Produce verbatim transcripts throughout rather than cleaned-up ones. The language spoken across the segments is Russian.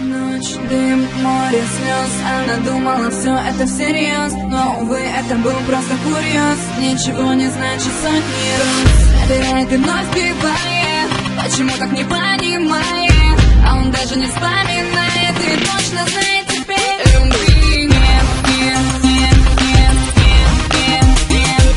Ночь, дым, море слез. Она думала, все это всерьез, но, увы, это был просто курьез. Ничего не значит сотни раз. Набирает и вновь бивает. Почему так не понимает? А он даже не вспоминает. И точно знает теперь. Любви нет, нет, нет, нет, нет, нет, нет,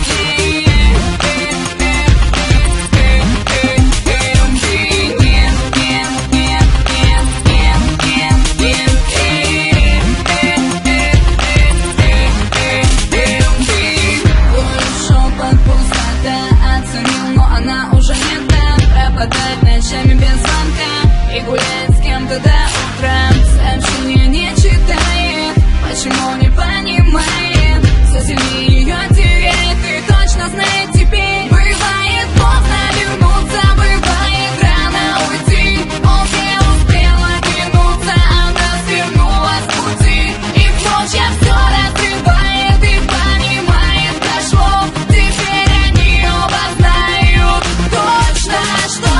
пропадает ночами без звонка и гуляет с кем-то до утра. Сообщения не читает, почему не понимает. Все сильнее ее теряет и точно знает теперь. Бывает поздно вернуться, бывает рано уйти. Он не успел оглянуться, она свернулась с пути. И в ночь я все разрывает и понимает, прошло. Теперь они оба знают точно, что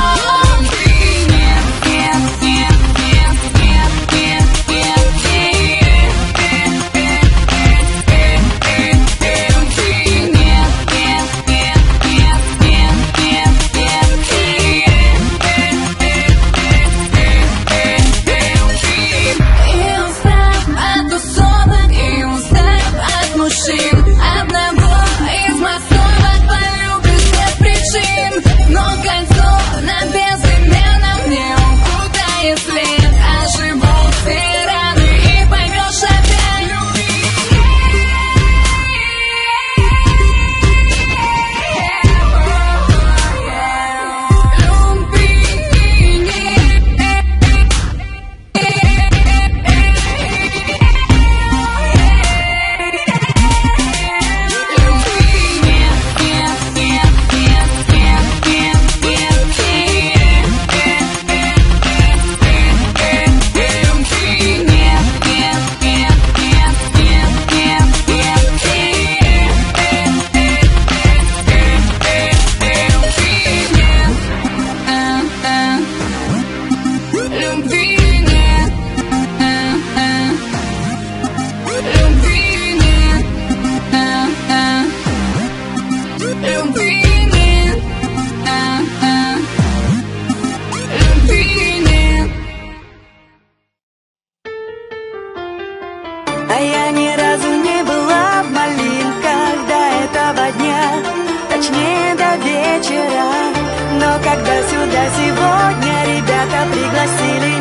А я ни разу не была в Малинках до этого дня, точнее до вечера. Но когда сюда сегодня ребята пригласили,